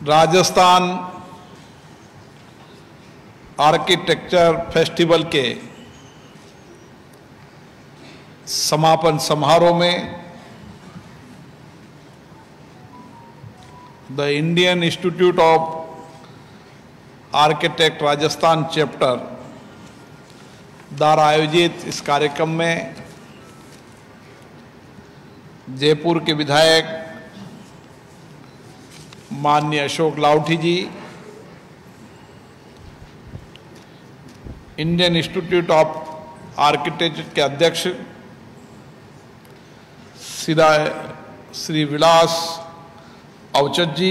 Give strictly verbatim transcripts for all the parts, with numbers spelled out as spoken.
Rajasthan architecture festival के समापन समारोह में the Indian institute of architect Rajasthan chapter द्वारा आयोजित इस कार्यक्रम में जयपुर के विधायक माननीय Ashok Lavthi ji, Indian institute of architecture के अध्यक्ष श्री श्री विलास अवचट जी,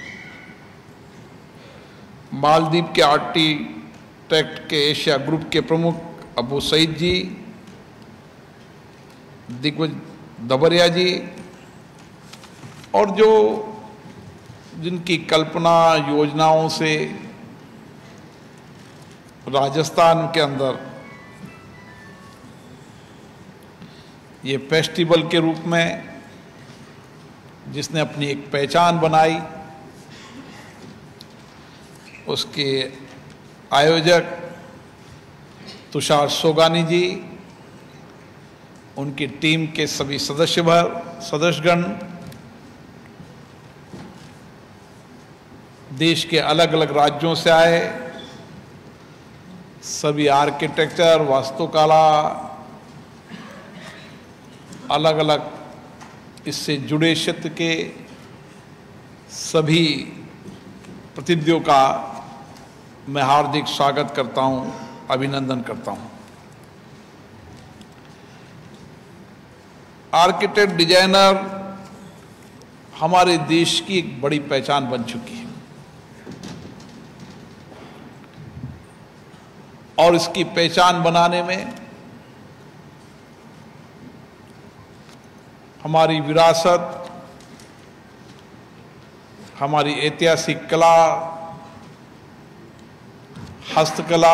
मालदीव के आर्किटेक्ट के एशिया ग्रुप के प्रमुख अबू सईद जी, दिग्विजय दबरिया जी, और जो जिनकी कल्पना योजनाओं से राजस्थान के अंदर ये फेस्टिवल के रूप में जिसने अपनी एक पहचान बनाई, उसके आयोजक तुषार सोगानी जी, उनकी टीम के सभी सदस्य भर सदस्यगण, देश के अलग अलग राज्यों से आए सभी आर्किटेक्चर, वास्तुकला, अलग अलग इससे जुड़े क्षेत्र के सभी प्रतिनिधियों का मैं हार्दिक स्वागत करता हूं, अभिनंदन करता हूं। आर्किटेक्ट डिजाइनर हमारे देश की एक बड़ी पहचान बन चुकी है और इसकी पहचान बनाने में हमारी विरासत, हमारी ऐतिहासिक कला, हस्तकला,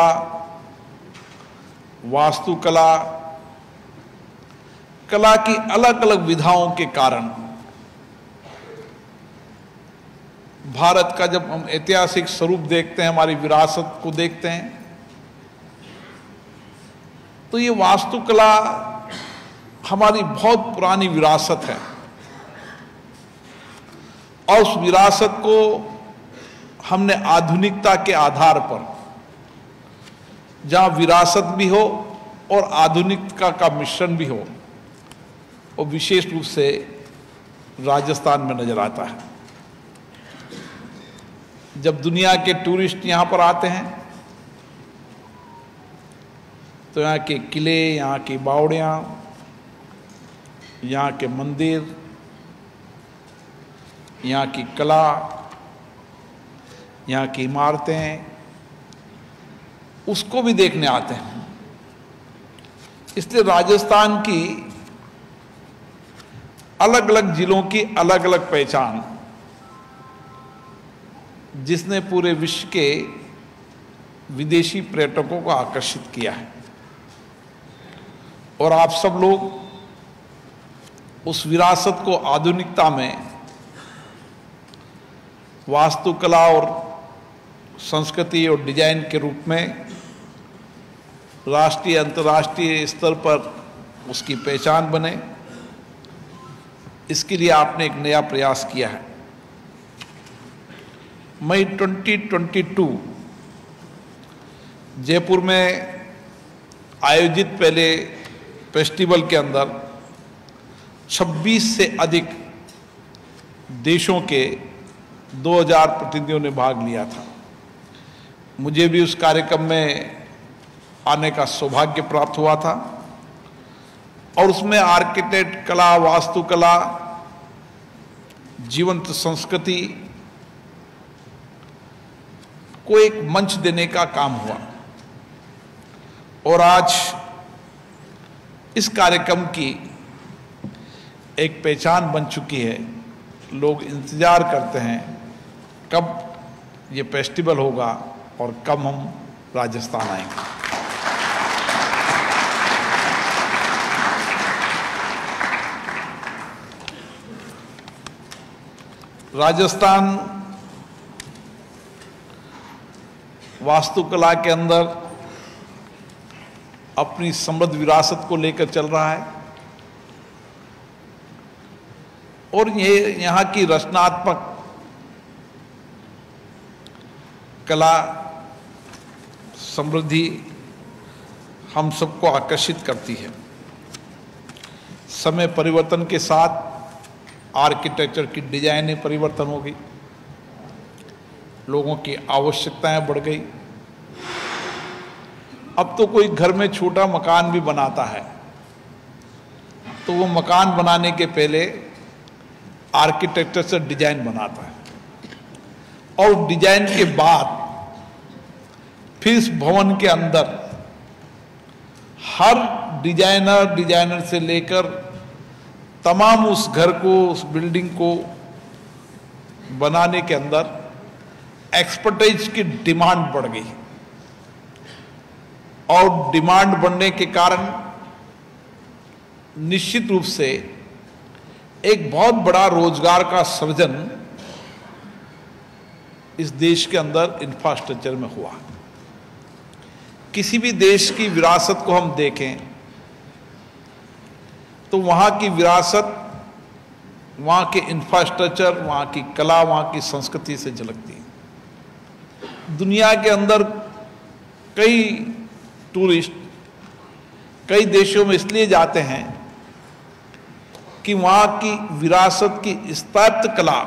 वास्तुकला, कला की अलग अलग विधाओं के कारण भारत का जब हम ऐतिहासिक स्वरूप देखते हैं, हमारी विरासत को देखते हैं, तो ये वास्तुकला हमारी बहुत पुरानी विरासत है और उस विरासत को हमने आधुनिकता के आधार पर, जहां विरासत भी हो और आधुनिकता का मिश्रण भी हो, वो विशेष रूप से राजस्थान में नजर आता है। जब दुनिया के टूरिस्ट यहां पर आते हैं तो यहाँ के किले, यहाँ की बावड़ियाँ, यहाँ के मंदिर, यहाँ की कला, यहाँ की इमारतें, उसको भी देखने आते हैं। इसलिए राजस्थान की अलग अलग जिलों की अलग अलग पहचान, जिसने पूरे विश्व के विदेशी पर्यटकों को आकर्षित किया है। और आप सब लोग उस विरासत को आधुनिकता में वास्तुकला और संस्कृति और डिजाइन के रूप में राष्ट्रीय अंतर्राष्ट्रीय स्तर पर उसकी पहचान बने, इसके लिए आपने एक नया प्रयास किया है। मई दो हज़ार बाईस जयपुर में आयोजित पहले फेस्टिवल के अंदर छब्बीस से अधिक देशों के दो हज़ार प्रतिनिधियों ने भाग लिया था। मुझे भी उस कार्यक्रम में आने का सौभाग्य प्राप्त हुआ था और उसमें आर्किटेक्ट, कला, वास्तुकला, जीवंत संस्कृति को एक मंच देने का काम हुआ। और आज इस कार्यक्रम की एक पहचान बन चुकी है। लोग इंतजार करते हैं कब ये फेस्टिवल होगा और कब हम राजस्थान आएंगे। राजस्थान वास्तुकला के अंदर अपनी समृद्ध विरासत को लेकर चल रहा है और ये यहाँ की रचनात्मक कला समृद्धि हम सबको आकर्षित करती है। समय परिवर्तन के साथ आर्किटेक्चर की डिजाइनें परिवर्तन हो गई, लोगों की आवश्यकताएं बढ़ गई। अब तो कोई घर में छोटा मकान भी बनाता है तो वो मकान बनाने के पहले आर्किटेक्चर से डिजाइन बनाता है और डिजाइन के बाद फिर इस भवन के अंदर हर डिजाइनर डिजाइनर से लेकर तमाम उस घर को, उस बिल्डिंग को बनाने के अंदर एक्सपर्टाइज की डिमांड बढ़ गई और डिमांड बढ़ने के कारण निश्चित रूप से एक बहुत बड़ा रोजगार का सृजन इस देश के अंदर इंफ्रास्ट्रक्चर में हुआ। किसी भी देश की विरासत को हम देखें तो वहाँ की विरासत, वहाँ के इंफ्रास्ट्रक्चर, वहाँ की कला, वहाँ की संस्कृति से झलकती है। दुनिया के अंदर कई टूरिस्ट कई देशों में इसलिए जाते हैं कि वहाँ की विरासत की स्थापत्य कला,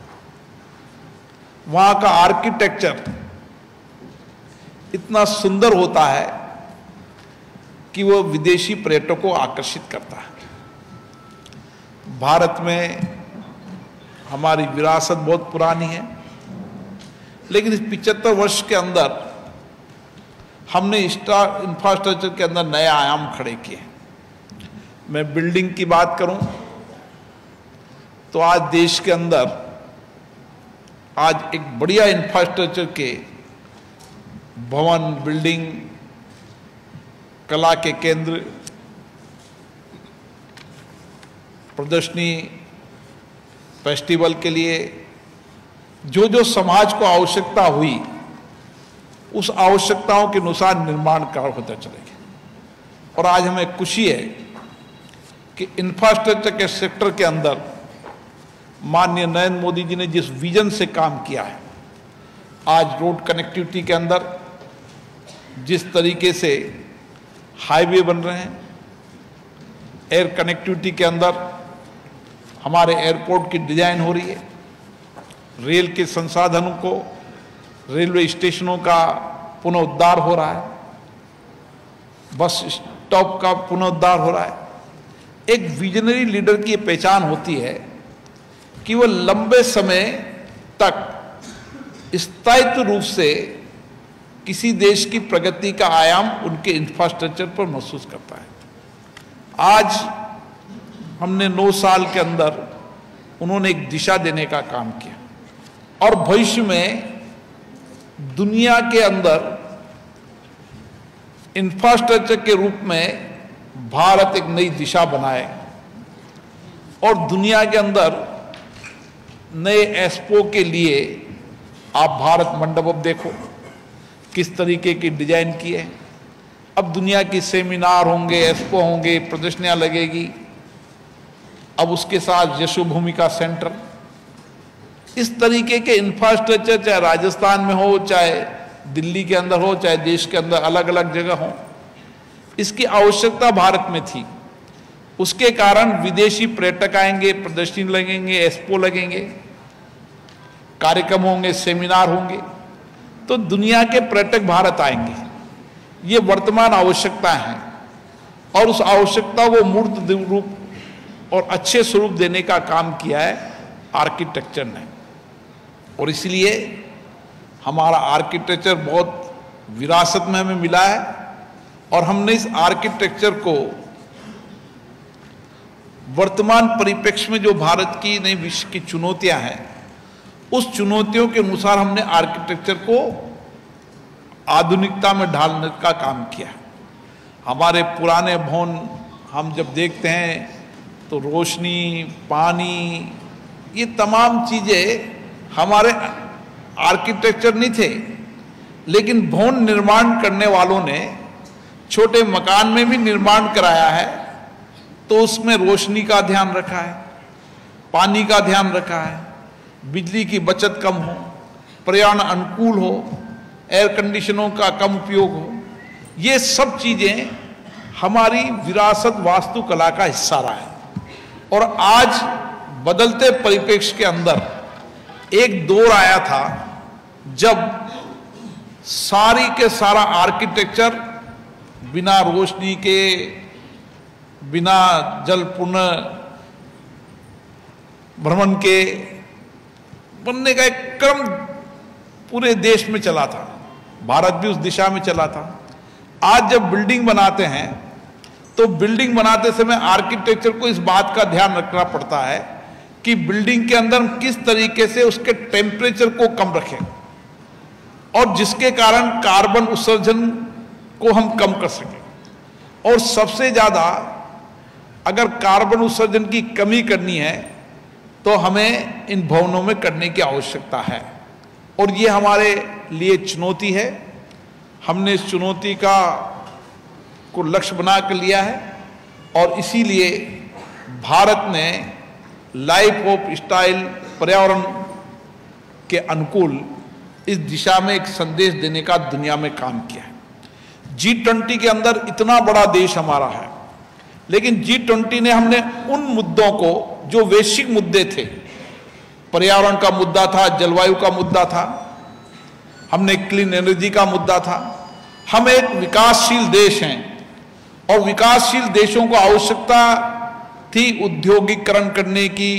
वहाँ का आर्किटेक्चर इतना सुंदर होता है कि वो विदेशी पर्यटकों को आकर्षित करता है। भारत में हमारी विरासत बहुत पुरानी है, लेकिन इस पिचहत्तर वर्ष के अंदर हमने इंफ्रास्ट्रक्चर के अंदर नए आयाम खड़े किए। मैं बिल्डिंग की बात करूं तो आज देश के अंदर आज एक बढ़िया इंफ्रास्ट्रक्चर के भवन, बिल्डिंग, कला के केंद्र, प्रदर्शनी, फेस्टिवल के लिए जो जो समाज को आवश्यकता हुई उस आवश्यकताओं के अनुसार निर्माण कार्य होता चले गए। और आज हमें खुशी है कि इंफ्रास्ट्रक्चर के सेक्टर के अंदर माननीय नरेंद्र मोदी जी ने जिस विजन से काम किया है, आज रोड कनेक्टिविटी के अंदर जिस तरीके से हाईवे बन रहे हैं, एयर कनेक्टिविटी के अंदर हमारे एयरपोर्ट की डिजाइन हो रही है, रेल के संसाधनों को, रेलवे स्टेशनों का पुनरुद्धार हो रहा है, बस स्टॉप का पुनरुद्धार हो रहा है। एक विजनरी लीडर की पहचान होती है कि वो लंबे समय तक स्थायित्व रूप से किसी देश की प्रगति का आयाम उनके इंफ्रास्ट्रक्चर पर महसूस करता है। आज हमने नौ साल के अंदर उन्होंने एक दिशा देने का काम किया और भविष्य में दुनिया के अंदर इंफ्रास्ट्रक्चर के रूप में भारत एक नई दिशा बनाए और दुनिया के अंदर नए एक्सपो के लिए आप भारत मंडप अब देखो किस तरीके की डिजाइन की है। अब दुनिया की सेमिनार होंगे, एक्सपो होंगे, प्रदर्शनियां लगेगी। अब उसके साथ यशोभूमि का सेंटर, इस तरीके के इंफ्रास्ट्रक्चर चाहे राजस्थान में हो, चाहे दिल्ली के अंदर हो, चाहे देश के अंदर अलग अलग जगह हो, इसकी आवश्यकता भारत में थी। उसके कारण विदेशी पर्यटक आएंगे, प्रदर्शनी लगेंगे, एक्सपो लगेंगे, कार्यक्रम होंगे, सेमिनार होंगे, तो दुनिया के पर्यटक भारत आएंगे। ये वर्तमान आवश्यकता है और उस आवश्यकता को मूर्त रूप और अच्छे स्वरूप देने का काम किया है आर्किटेक्चर ने। और इसलिए हमारा आर्किटेक्चर बहुत विरासत में हमें मिला है और हमने इस आर्किटेक्चर को वर्तमान परिप्रेक्ष्य में जो भारत की नई विश्व की चुनौतियां हैं, उस चुनौतियों के अनुसार हमने आर्किटेक्चर को आधुनिकता में ढालने का काम किया। हमारे पुराने भवन हम जब देखते हैं तो रोशनी, पानी, ये तमाम चीजें हमारे आर्किटेक्चर नहीं थे, लेकिन भवन निर्माण करने वालों ने छोटे मकान में भी निर्माण कराया है तो उसमें रोशनी का ध्यान रखा है, पानी का ध्यान रखा है, बिजली की बचत कम हो, पर्यावरण अनुकूल हो, एयर कंडीशनों का कम उपयोग हो। ये सब चीजें हमारी विरासत वास्तुकला का हिस्सा रहा है। और आज बदलते परिप्रेक्ष्य के अंदर एक दौर आया था जब सारी के सारा आर्किटेक्चर बिना रोशनी के, बिना जल पुनः भ्रमण के बनने का एक क्रम पूरे देश में चला था, भारत भी उस दिशा में चला था। आज जब बिल्डिंग बनाते हैं तो बिल्डिंग बनाते समय आर्किटेक्चर को इस बात का ध्यान रखना पड़ता है कि बिल्डिंग के अंदर हम किस तरीके से उसके टेम्परेचर को कम रखें और जिसके कारण कार्बन उत्सर्जन को हम कम कर सकें। और सबसे ज्यादा अगर कार्बन उत्सर्जन की कमी करनी है तो हमें इन भवनों में करने की आवश्यकता है और ये हमारे लिए चुनौती है। हमने इस चुनौती का को लक्ष्य बना कर लिया है और इसीलिए भारत ने लाइफ ऑफ स्टाइल पर्यावरण के अनुकूल इस दिशा में एक संदेश देने का दुनिया में काम किया है। जी ट्वेंटी के अंदर इतना बड़ा देश हमारा है, लेकिन जी ट्वेंटी ने हमने उन मुद्दों को जो वैश्विक मुद्दे थे, पर्यावरण का मुद्दा था, जलवायु का मुद्दा था, हमने क्लीन एनर्जी का मुद्दा था। हम एक विकासशील देश हैं और विकासशील देशों को आवश्यकता थी उद्योगीकरण करने की,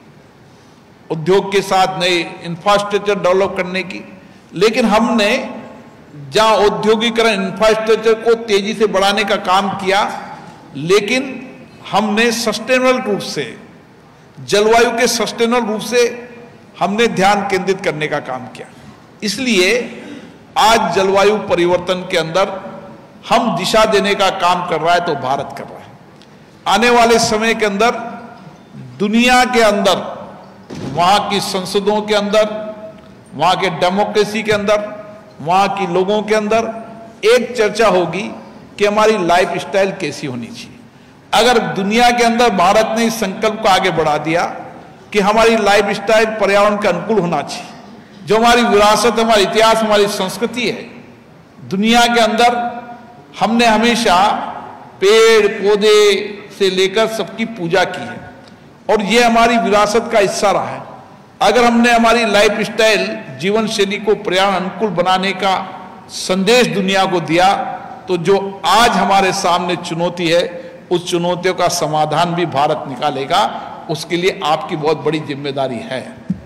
उद्योग के साथ नए इंफ्रास्ट्रक्चर डेवलप करने की, लेकिन हमने जहां औद्योगिकरण इंफ्रास्ट्रक्चर को तेजी से बढ़ाने का काम किया, लेकिन हमने सस्टेनेबल रूप से, जलवायु के सस्टेनेबल रूप से हमने ध्यान केंद्रित करने का काम किया। इसलिए आज जलवायु परिवर्तन के अंदर हम दिशा देने का काम कर रहा है तो भारत कर रहा है। आने वाले समय के अंदर दुनिया के अंदर, वहां की संसदों के अंदर, वहां के डेमोक्रेसी के अंदर, वहां की लोगों के अंदर एक चर्चा होगी कि हमारी लाइफ स्टाइल कैसी होनी चाहिए। अगर दुनिया के अंदर भारत ने इस संकल्प को आगे बढ़ा दिया कि हमारी लाइफ स्टाइल पर्यावरण के अनुकूल होना चाहिए, जो हमारी विरासत, हमारा इतिहास, हमारी संस्कृति है, दुनिया के अंदर हमने हमेशा पेड़ पौधे से लेकर सबकी पूजा की है और ये हमारी विरासत का हिस्सा रहा है। अगर हमने हमारी लाइफ स्टाइल, जीवन शैली को पर्यावरण अनुकूल बनाने का संदेश दुनिया को दिया तो जो आज हमारे सामने चुनौती है, उस चुनौतियों का समाधान भी भारत निकालेगा। उसके लिए आपकी बहुत बड़ी जिम्मेदारी है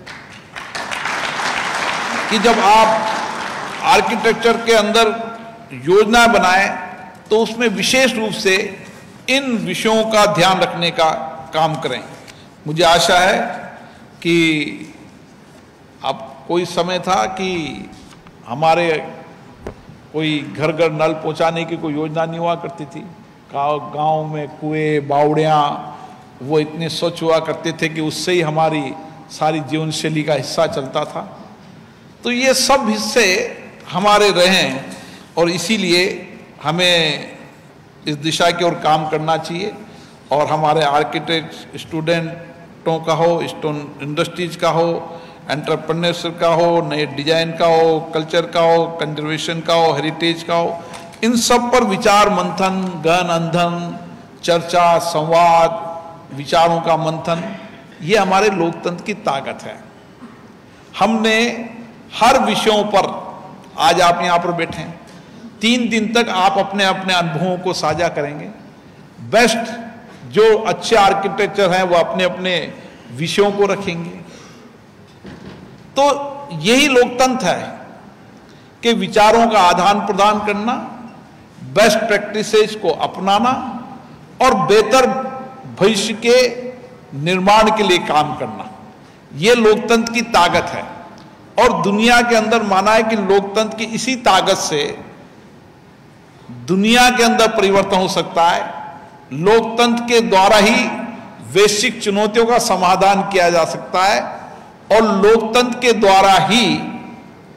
कि जब आप आर्किटेक्चर के अंदर योजना बनाएं तो उसमें विशेष रूप से इन विषयों का ध्यान रखने का काम करें। मुझे आशा है कि अब कोई समय था कि हमारे कोई घर घर नल पहुंचाने की कोई योजना नहीं हुआ करती थी। गांव में कुएं, बावड़ियाँ वो इतने स्वच्छ हुआ करते थे कि उससे ही हमारी सारी जीवन शैली का हिस्सा चलता था। तो ये सब हिस्से हमारे रहे और इसीलिए हमें इस दिशा की ओर काम करना चाहिए और हमारे आर्किटेक्ट स्टूडेंटों का हो, स्टोन इंडस्ट्रीज का हो, एंटरप्रेन्योरशिप का हो, नए डिजाइन का हो, कल्चर का हो, कंजर्वेशन का हो, हेरिटेज का हो, इन सब पर विचार मंथन, गहन अध्ययन, चर्चा, संवाद, विचारों का मंथन, ये हमारे लोकतंत्र की ताकत है। हमने हर विषयों पर, आज आप यहाँ पर बैठे हैं, तीन दिन तक आप अपने अपने अनुभवों को साझा करेंगे। बेस्ट जो अच्छे आर्किटेक्चर हैं वो अपने अपने विषयों को रखेंगे। तो यही लोकतंत्र है कि विचारों का आदान प्रदान करना, बेस्ट प्रैक्टिसेस को अपनाना और बेहतर भविष्य के निर्माण के लिए काम करना, ये लोकतंत्र की ताकत है। और दुनिया के अंदर माना है कि लोकतंत्र की इसी ताकत से दुनिया के अंदर परिवर्तन हो सकता है। लोकतंत्र के द्वारा ही वैश्विक चुनौतियों का समाधान किया जा सकता है और लोकतंत्र के द्वारा ही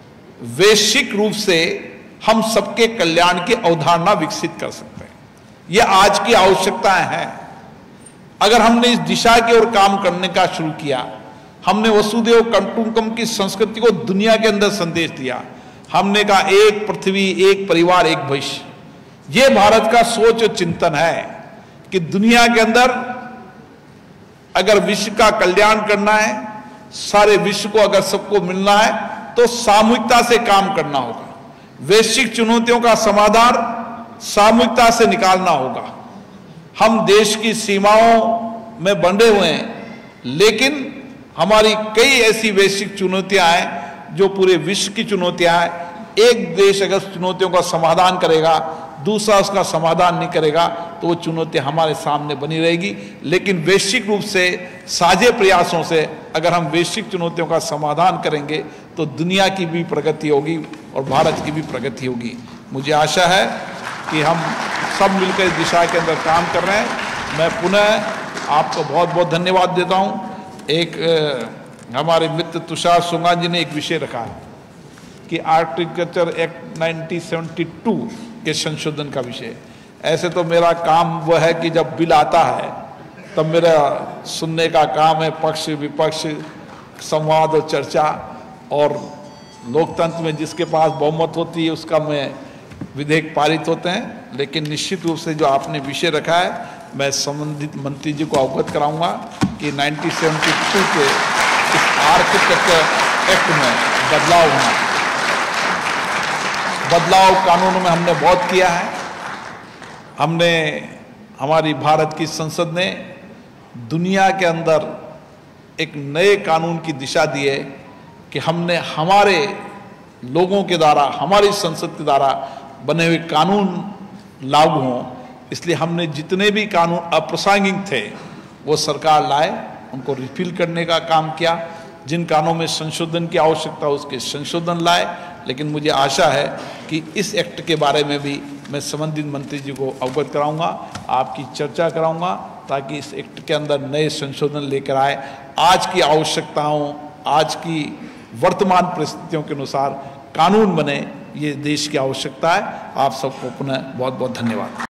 वैश्विक रूप से हम सबके कल्याण की अवधारणा विकसित कर सकते हैं। यह आज की आवश्यकताएं हैं। अगर हमने इस दिशा की ओर काम करने का शुरू किया, हमने वसुदेव कुटुंबकम की संस्कृति को दुनिया के अंदर संदेश दिया, हमने कहा एक पृथ्वी, एक परिवार, एक भविष्य। यह भारत का सोच और चिंतन है कि दुनिया के अंदर अगर विश्व का कल्याण करना है, सारे विश्व को अगर सबको मिलना है, तो सामूहिकता से काम करना होगा। वैश्विक चुनौतियों का समाधान सामूहिकता से निकालना होगा। हम देश की सीमाओं में बंधे हुए हैं, लेकिन हमारी कई ऐसी वैश्विक चुनौतियां हैं जो पूरे विश्व की चुनौतियां हैं। एक देश अगर चुनौतियों का समाधान करेगा, दूसरा उसका समाधान नहीं करेगा, तो वो चुनौती हमारे सामने बनी रहेगी। लेकिन वैश्विक रूप से साझे प्रयासों से अगर हम वैश्विक चुनौतियों का समाधान करेंगे, तो दुनिया की भी प्रगति होगी और भारत की भी प्रगति होगी। मुझे आशा है कि हम सब मिलकर इस दिशा के अंदर काम कर रहे हैं। मैं पुनः आपको बहुत बहुत धन्यवाद देता हूँ। एक आ, हमारे मित्र तुषार सुंगान जी ने एक विषय रखा है कि architecture act nineteen seventy two के संशोधन का विषय। ऐसे तो मेरा काम वह है कि जब बिल आता है तब मेरा सुनने का काम है, पक्ष विपक्ष, संवाद और चर्चा, और लोकतंत्र में जिसके पास बहुमत होती है उसका में विधेयक पारित होते हैं। लेकिन निश्चित रूप से जो आपने विषय रखा है, मैं संबंधित मंत्री जी को अवगत कराऊंगा कि नाइनटीन सेवेंटी टू के इस आर्किटेक्चर एक्ट में बदलाव होना। बदलाव कानूनों में हमने बहुत किया है। हमने, हमारी भारत की संसद ने दुनिया के अंदर एक नए कानून की दिशा दी है कि हमने हमारे लोगों के द्वारा, हमारी संसद के द्वारा बने हुए कानून लागू हों। इसलिए हमने जितने भी कानून अप्रासंगिक थे वो सरकार लाए, उनको रिपील करने का काम किया। जिन कानूनों में संशोधन की आवश्यकता उसके संशोधन लाए। लेकिन मुझे आशा है कि इस एक्ट के बारे में भी मैं संबंधित मंत्री जी को अवगत कराऊंगा, आपकी चर्चा कराऊंगा, ताकि इस एक्ट के अंदर नए संशोधन लेकर आए। आज की आवश्यकताओं, आज की वर्तमान परिस्थितियों के अनुसार कानून बने, ये देश की आवश्यकता है। आप सबको पुनः बहुत बहुत धन्यवाद।